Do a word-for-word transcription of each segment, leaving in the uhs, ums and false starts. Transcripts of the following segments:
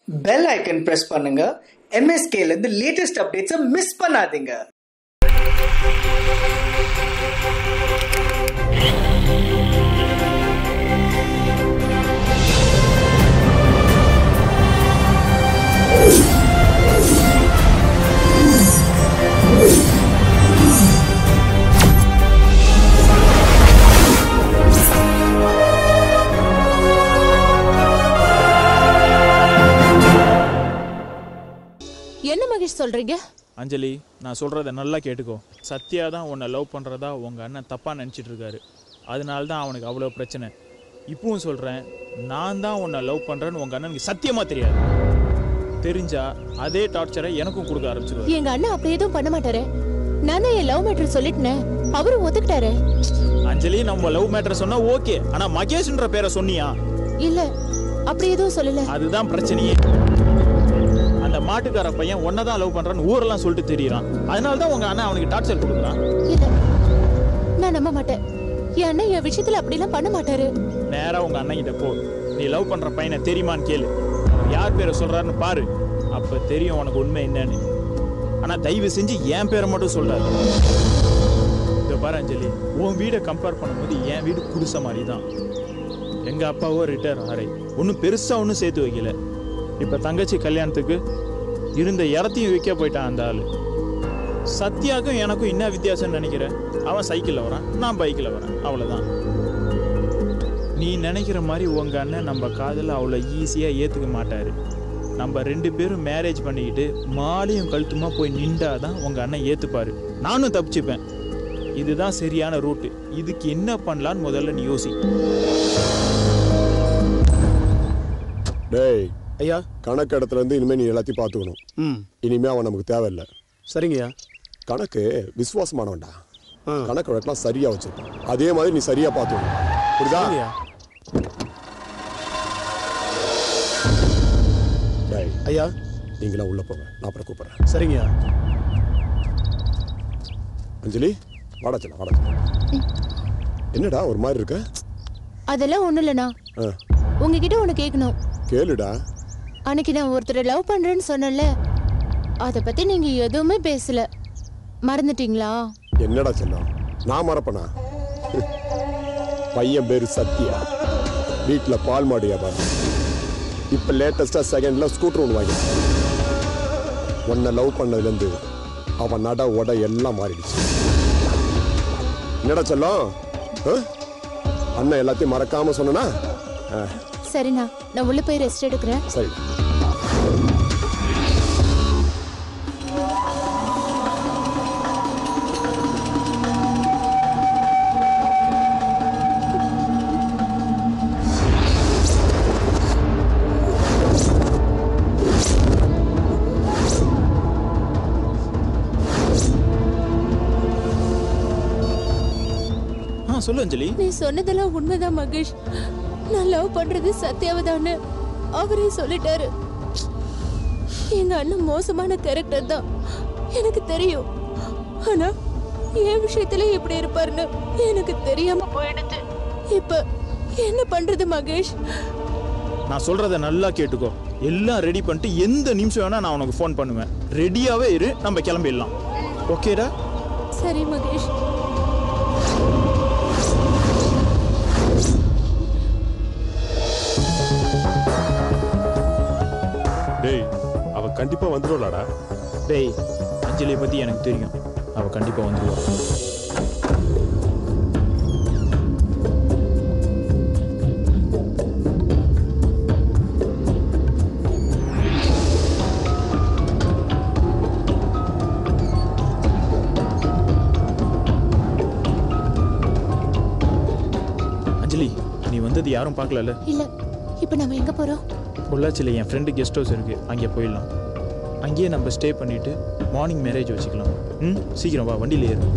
Bell icon press பண்ணுங்க. M S K ல இருந்து லேட்டஸ்ட் அப்டேட்ஸை மிஸ் பண்ணாதீங்க. என்ன மகேஷ் சொல்றீங்க? அஞ்சலி, நான் சொல்கிறத நல்லா கேட்டுக்கோ. சத்யா தான் உன்னை லவ் பண்ணுறதா உங்கள் அண்ணன் தப்பாக நினச்சிட்டு இருக்காரு. அதனால தான் அவனுக்கு அவ்வளோ பிரச்சனை. இப்பவும் சொல்கிறேன், நான் தான் உன்னை லவ் பண்ணுறேன்னு உங்கள் அண்ணனுக்கு சத்தியமாக தெரியாது. தெரிஞ்சா அதே டார்ச்சரை எனக்கும் கொடுக்க ஆரம்பிச்சிருவாரு. எங்க அண்ணன் அப்படி எதுவும் பண்ண மாட்டாரு. நானே என் லவ் மேட்டர் சொல்லிட்டேன், அவரும் ஒத்துக்கிட்டாரு. அஞ்சலி, நம்ம லவ் மேட்டர் சொன்னா ஓகே, ஆனால் மகேஷ்ன்ற பேரை சொன்னியா? இல்ல, அப்படி எதுவும் சொல்லல. அதுதான் பிரச்சனையே. அந்த மாட்டுக்கார பையன் ஒன்னதான் லவ் பண்றான்னு ஊரெல்லாம் சொல்லிட்டு தெரியறான். அதனால தான் உங்க அண்ணன் அவனுக்கு டார்ச்சர் கொடுக்குறான். இல்ல, நான் நம்ப மாட்டேன். என் அண்ணன் என் விஷயத்துல அப்படிலாம் பண்ண மாட்டாரு. நேரா உங்க அண்ணன் கிட்ட போ. நீ லவ் பண்ற பையனை தெரியுமான்னு கேளு. யார் பேரை சொல்றாருன்னு பாரு. அப்ப தெரியும் உனக்கு உண்மை என்னன்னு. ஆனா தயவு செஞ்சு என் பேரை மட்டும் சொல்லாது. இதை பாரு அஞ்சலி, உன் வீடை கம்பேர் பண்ணும்போது என் வீடு குடிசை மாதிரி தான். எங்க அப்பாவோ ரிட்டையர் ஆரை, ஒன்றும் பெருசா ஒன்றும் சேர்த்து வைக்கல. இப்ப தங்கச்சி கல்யாணத்துக்கு இருந்த இடத்தையும் விற்க போயிட்டான் அந்த ஆளு. சத்யாவுக்கும் எனக்கும் என்ன வித்தியாசம்னு நினைக்கிறேன்? அவன் சைக்கிளில் வரான், நான் பைக்கில் வரேன், அவ்வளோதான். நீ நினைக்கிற மாதிரி உங்க அண்ணன் நம்ம காதலை அவ்வளோ ஈஸியாக ஏற்றுக்க மாட்டாரு. நம்ம ரெண்டு பேரும் மேரேஜ் பண்ணிக்கிட்டு மாலையும் கழுத்துமா போய் நின்றாதான் உங்க அண்ணன் ஏற்றுப்பாரு. நானும் தப்பிச்சுப்பேன். இதுதான் சரியான ரூட்டு. இதுக்கு என்ன பண்ணலான்னு முதல்ல நீ யோசி. டேய் ஐயா, கணக்கு இடத்துல இருந்து இனிமே நீ எல்லாத்தையும் பார்த்துக்கணும். ம் இனிமே அவன் நமக்கு தேவையில்லை. சரிங்கய்யா. கணக்கு விசுவாசமானவன்டா. கணக்கு வழக்கெல்லாம் சரியா வச்சிருப்பான். அதே மாதிரி நீ சரியா பார்த்துக்கணும். புரியுதா? டேய் ஐயா, நீங்களாம் உள்ள போங்க, நான் அப்புறம் கூப்பிடுறேன். சரிங்கய்யா. அஞ்சலி, வாடா செல்ல, வாடா செல்ல. என்னடா ஒரு மாதிரி இருக்க? அதெல்லாம் ஒண்ணும் இல்லண்ணா. உங்ககிட்ட ஒண்ணு கேட்கணும். கேளுடா. அன்னைக்கு நான் ஒருத்தரை லவ் பண்றேன்னு சொன்னல, அதை பத்தி நீங்க எதுவுமே பேசல. மறந்துட்டீங்களா? என்னடா செல்லம், நான் மறப்பனா? பையன் பேரு சத்யா, வீட்டில் பால் மாடு வியாபாரம். இப்போ லேட்டஸ்டாக செகண்டில் ஸ்கூட்டர் ஒன்று வாங்கி. உன்னை லவ் பண்ணதுலேருந்து அவன் நட உட எல்லாம் மாறிடுச்சு. என்னடா செல்லம், அண்ணன் எல்லாத்தையும் மறக்காம சொன்னா? சரிண்ணா, நான் உள்ள போய் ரெஸ்ட் எடுக்கிறேன். சரி. சொல்லு அஞ்சலி. நீ சொன்னதெல்லாம் உண்மைதான் மகேஷ். நான் லவ் பண்றது சத்யாவதான்னு அவரே சொல்லிட்டாரு. எங்க அண்ணன் மோசமான கேரக்டர் தான், எனக்கு தெரியும். ஆனா என் விஷயத்துல எப்படி இருப்பாருன்னு எனக்கு தெரியாம போயிடுச்சு. இப்ப என்ன பண்றது மகேஷ்? நான் சொல்றத நல்லா கேட்டுக்கோ. எல்லாம் ரெடி பண்ணிட்டு எந்த நிமிஷம் வேணா நான் உனக்கு ஃபோன் பண்ணுவேன். ரெடியாவே இரு, நம்ம கிளம்பிடலாம். ஓகேடா? சரி மகேஷ். டேய், அவ கண்டிப்பா வந்துருவாளாடா. டேய், அஞ்சலியை பத்தி எனக்கு தெரியும். அவ கண்டிப்பா வந்துருவா. அஞ்சலி, நீ வந்தது யாரும் பார்க்கல? இல்ல. இப்ப நம்ம எங்க போறோம்? பொள்ளாச்சியில் என் ஃப்ரெண்டு கெஸ்ட் ஹவுஸ் இருக்குது, அங்கே போயிடலாம். அங்கேயே நம்ம ஸ்டே பண்ணிவிட்டு மார்னிங் மேரேஜ் வச்சுக்கலாம். ம், சீக்கிரம் வா, வண்டியில் ஏறு.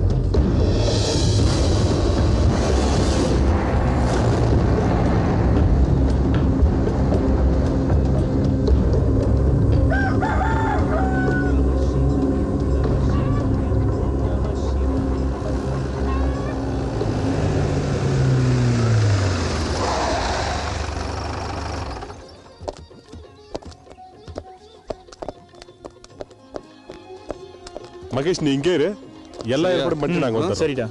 மகேஷ் நீ இங்கே இரு, எல்லா ஏற்பாடும் பண்ணி நாங்க வந்துடுறோம். சரிடா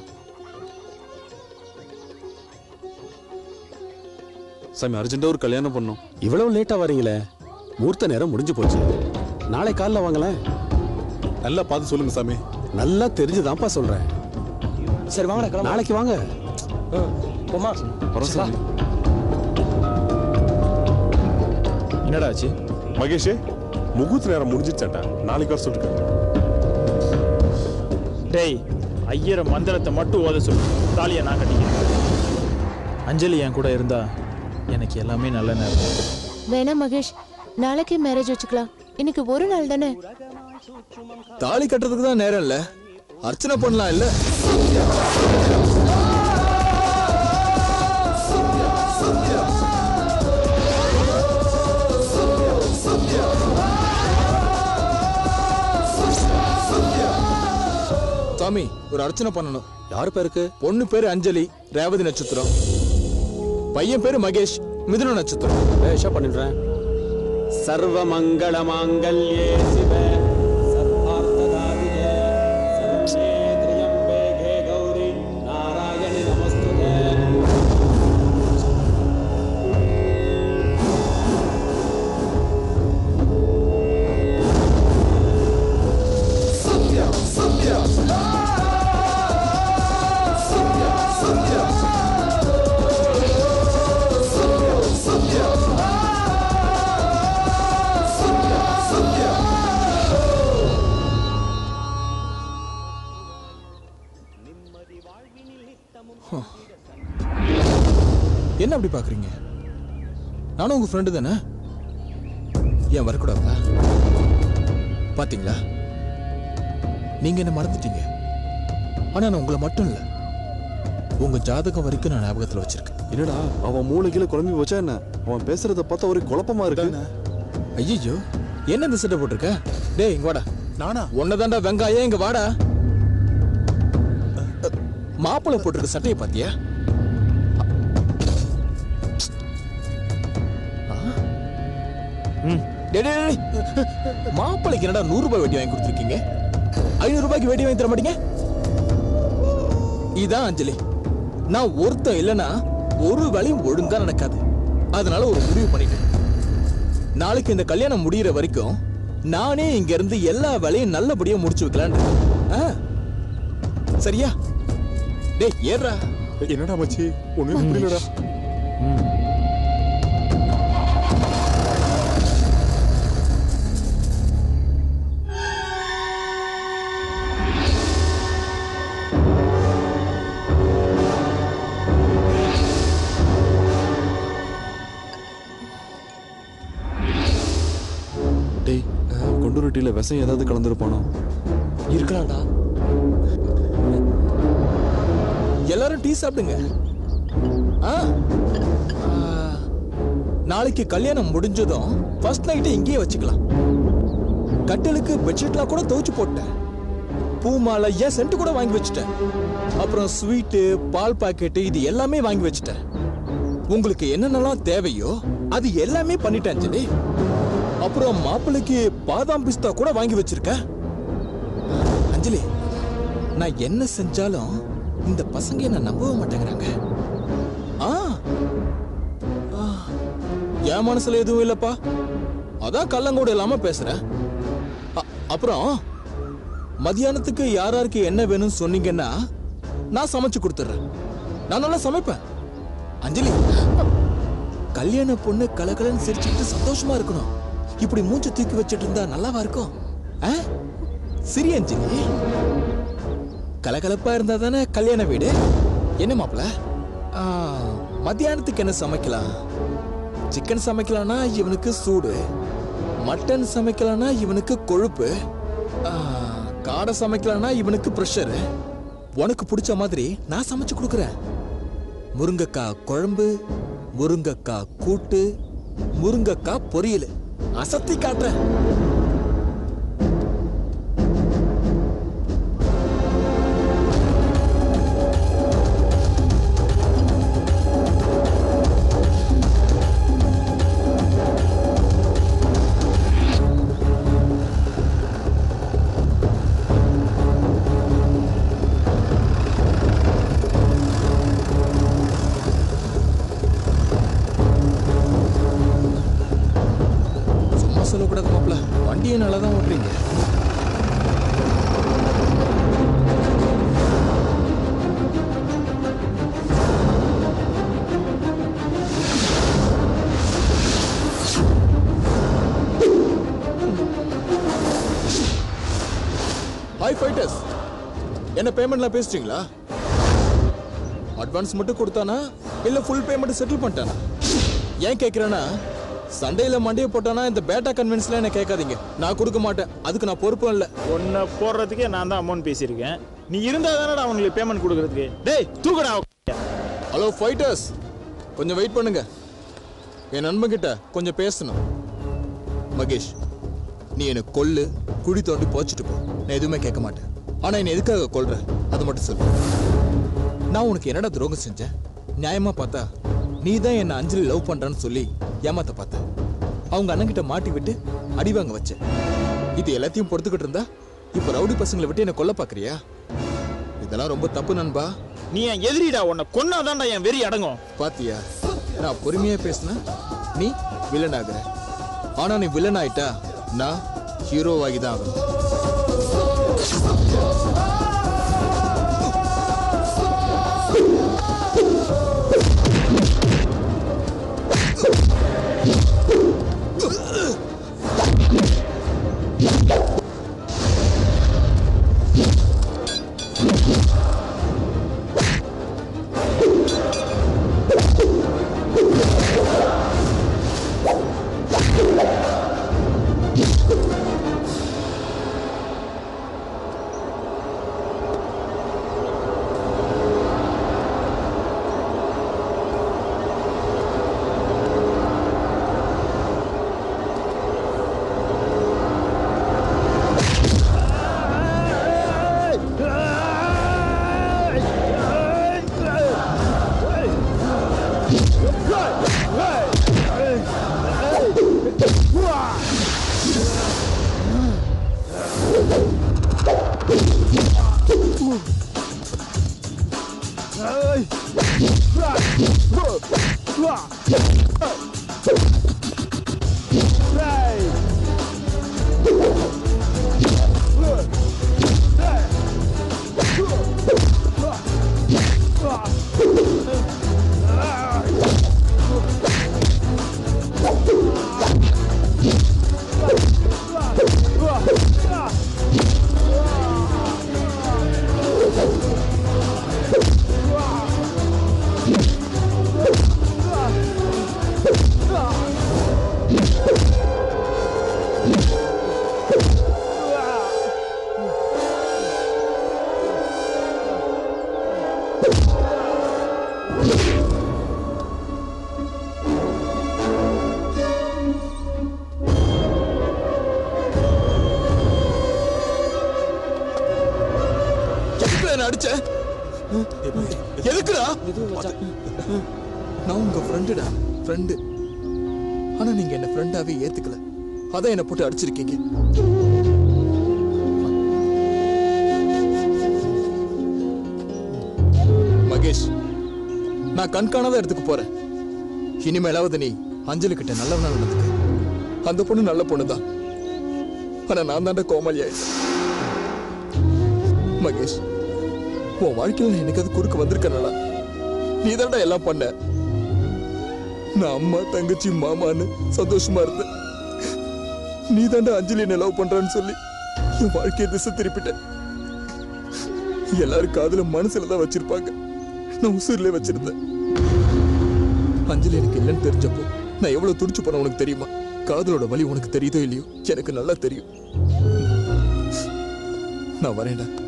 சாமி, அர்ஜென்ட்டா ஒரு கல்யாணம் பண்ணோம். இவ்வளவு லேட்டா வரீங்களே, மூர்த்த நேரம் முடிஞ்சு போச்சு. நாளை காலைல வாங்களேன். நல்லா பார்த்து சொல்லுங்க சாமி. நல்லா தெரிஞ்சுதான்ப்பா சொல்றேன். சரி வாங்க, நாளைக்கு வாங்க. போமா வரோம் சாமி. என்னடா ஆச்சு? மகேஷ் முகூர்த்த நேரம் முடிஞ்சிச்சாட்டா, நாளைக்கு வர சொல்லிருக்க. டேய், ஐயர மந்திரத்தை மட்டும் ஓத சொல்லு, தாலியை நான் கட்டிக்கிறேன். அஞ்சலி என் கூட இருந்தா எனக்கு எல்லாமே நல்ல நேரம். வேணா மகேஷ், நாளைக்கே மேரேஜ் வச்சுக்கலாம். இன்னைக்கு ஒரு நாள் தானே. தாலி கட்டுறதுக்கு தான் நேரம் இல்ல, அர்ச்சனை பண்ணலாம் இல்ல? சாமி, ஒரு அர்ச்சனை பண்ணணும். யாரு பேருக்கு? பொண்ணு பேரு அஞ்சலி, ரேவதி நட்சத்திரம். பையன் பேரு மகேஷ், மிதுன நட்சத்திரம். பேஷா பண்ணிடுறேன். சர்வ மங்கள மாங்கல்யே சிவ சர்வார்த்ததாதிகே சர்வே த்ரியம்பேகே கௌரி நாராயணி நமஸ்துதே. சத்யா சத்யா என்ன அப்படி பாக்குறீங்க? நானும் உங்க ஃப்ரெண்டு தானே, ஏன் வரக்கூடாதா? பாத்தீங்களா, நீங்க என்ன மறந்துட்டீங்க. ஆனா நான் உங்களை மட்டும் இல்ல, உங்க ஜாதகம் வரைக்கும் நான் ஞாபகத்துல வச்சிருக்கேன். என்னடா அவன் மூளைக்குள்ள குழம்பி போச்சா என்ன? அவன் பேசுறத பார்த்தா ஒரு குழப்பமா இருக்கு. ஐயோ, என்ன இந்த சட்டை போட்டிருக்க? டேய் இங்க வாடா. நானா? ஒன்னதாண்டா வெங்காயம், இங்க வாடா. மாப்பிள்ளை போட்டிருக்க சட்டையை பாத்தியா? மாப்பிளைக்கு என்னடா நூறு ரூபாய் வெட்டி வாங்கி கொடுத்துருக்கீங்க, ஐநூறு ரூபாய்க்கு வெட்டி வாங்கி தர மாட்டீங்க? இதான் அஞ்சலி, நான் ஒருத்தன் இல்லைன்னா ஒரு வேலையும் ஒழுங்கா நடக்காது. அதனால ஒரு முடிவு பண்ணிட்டேன். நாளைக்கு இந்த கல்யாணம் முடிகிற வரைக்கும் நானே இங்க இருந்து எல்லா வேலையும் நல்லபடியா முடிச்சு வைக்கலான்னு. சரியா? டேய் ஏறா. என்னடா மச்சி, ஒண்ணும் புரியலடா. டேய், கொண்டு ரொட்டியில விஷம் ஏதாவது கலந்துருப்பானோ? இருக்கலாம்டா. எல்லாரும் டீ சாப்பிடுங்க. நாளைக்கு கல்யாணம் முடிஞ்சதும் ஃபர்ஸ்ட் நைட்டு இங்கேயே வச்சுக்கலாம். கட்டலுக்கு பெட்ஷீட்லாம் கூட துவைச்சு போட்டேன். பூ மாலை, ஏன் சென்ட் கூட வாங்கி வச்சுட்டேன். அப்புறம் ஸ்வீட்டு, பால் பாக்கெட்டு, இது எல்லாமே வாங்கி வச்சுட்டேன். உங்களுக்கு என்னென்னலாம் தேவையோ அது எல்லாமே பண்ணிட்டேன் அஞ்சலி. அப்புறம் மாப்பிள்ளைக்கு பாதாம் பிஸ்தா கூட வாங்கி வச்சிருக்கேன். அஞ்சலி, நான் என்ன செஞ்சாலும் இந்த பசங்க என்ன நம்பவே மாட்டேங்கிறாங்க. ஆ, என் மனசுல எதுவும் இல்லப்பா, அதான் கள்ளங்கூட இல்லாம பேசுறேன். அப்புறம் மத்தியானத்துக்கு யாராருக்கு என்ன வேணும்னு சொன்னீங்கன்னா நான் சமைச்சு கொடுத்துறேன். நான் நல்லா சமைப்பேன். அஞ்சலி, கல்யாண பொண்ணு கலகலன்னு சிரிச்சுக்கிட்டு சந்தோஷமா இருக்கணும். இப்படி மூச்சு தூக்கி வச்சிட்டு இருந்தா நல்லாவா இருக்கும்? சரி அஞ்சலி, கலகலப்பா இருந்தா தானே கல்யாண வீடு. என்ன மாப்பிள்ள, மத்தியானத்துக்கு என்ன சமைக்கலாம்? சிக்கன் சமைக்கலாம்னா இவனுக்கு சூடு, மட்டன் சமைக்கலாம்னா இவனுக்கு கொழுப்பு, காடை சமைக்கலாம்னா இவனுக்கு பிரஷர். உனக்கு பிடிச்ச மாதிரி நான் சமைச்சு கொடுக்குறேன். முருங்கக்காய் குழம்பு, முருங்கக்காய் கூட்டு, முருங்கக்காய் பொரியல், அசத்தி காட்டுறேன். அதெல்லாம் சொல்லக்கூடாது மாப்பிள்ள. வண்டியை நல்லா தான் ஓட்டுறீங்க. ஹாய் ஃபைட்டர்ஸ், என்ன பேமெண்ட்லாம் பேசிட்டீங்களா? அட்வான்ஸ் மட்டும் கொடுத்தானா இல்ல ஃபுல் பேமெண்ட் செட்டில் பண்ணிட்டானா? ஏன் கேட்குறேன்னா, சண்டையில் மண்டையை போட்டானா இந்த பேட்டா கன்வென்ஸ்ல என்ன கேட்காதீங்க. நான் கொடுக்க மாட்டேன், அதுக்கு நான் பொறுப்பும் இல்லை. ஒன்றை போடுறதுக்கே நான் தான் அமௌண்ட் பேசியிருக்கேன். நீ இருந்தா தானடா அவங்களுக்கு பேமெண்ட் கொடுக்கறதுக்கு. டேய் தூக்கடா. ஹலோ ஃபைட்டர்ஸ், கொஞ்சம் வெயிட் பண்ணுங்க. என் நண்பன் கிட்ட கொஞ்சம் பேசணும். மகேஷ், நீ என்னை கொல்லு, குழி தோண்டி போச்சுட்டு போ, நான் எதுவுமே கேட்க மாட்டேன். ஆனா என்ன எதுக்காக கொல்ற அது மட்டும் சொல்லு. நான் உனக்கு என்னடா துரோகம் செஞ்சேன்? நியாயமா பார்த்தா நீ தான் என்ன அஞ்சலி லவ் பண்றான்னு சொல்லி ஏமாத்த பார்த்த. அவங்க அண்ணன் கிட்ட மாட்டி விட்டு அடி வாங்க வச்ச. இது எல்லாத்தையும் பொறுத்துக்கிட்டு இருந்தா இப்ப ரவுடி பசங்களை விட்டு என்ன கொல்ல பாக்குறியா? இதெல்லாம் ரொம்ப தப்பு நண்பா. நீ என் எதிரிடா, உன்னை கொன்னாதான்டா என் வெறி அடங்கும். பாத்தியா, நான் பொறுமையா பேசினா நீ வில்லன் ஆகுற. ஆனா நீ வில்லன் ஆயிட்டா நான் ஹீரோவாகி தான் ஆகணும். அடிச்ச எதுக்குடா? நான் உங்க ஃப்ரெண்டுடா, ஃப்ரெண்டு. ஆனா நீங்க என்ன ஃப்ரெண்டாவே ஏத்துக்கல, அதான் என்ன போட்டு அடிச்சிருக்கீங்க. மகேஷ், நான் கண்காணாத இடத்துக்கு போறேன். இனிமேலாவது நீ அஞ்சலி கிட்ட நல்லவனா நடந்துக்க. அந்த பொண்ணு நல்ல பொண்ணுதான், ஆனா நான் தாண்டா கோமாளி ஆயிட்டேன். மகேஷ், உன் வாழ்க்கையில் எனக்கு அது குறுக்க வந்திருக்கா? நீ தாண்டா எல்லாம் பண்ண. நான் அம்மா தங்கச்சி மாமான்னு சந்தோஷமா இருந்தேன். நீ தாண்டா அஞ்சலி என்ன லவ் பண்றான்னு சொல்லி என் வாழ்க்கையை திசை திருப்பிட்டேன். எல்லாரும் காதுல மனசுலதான் வச்சிருப்பாங்க, நான் உசுரிலே வச்சிருந்தேன். அஞ்சலி எனக்கு இல்லைன்னு தெரிஞ்சப்போ நான் எவ்வளவு துடிச்சு போன உனக்கு தெரியுமா? காதலோட வலி உனக்கு தெரியுதோ இல்லையோ, எனக்கு நல்லா தெரியும். நான் வரேன்டா.